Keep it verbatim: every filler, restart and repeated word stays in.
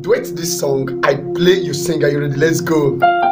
duet this song. I play, you sing. Are you ready? Let's go.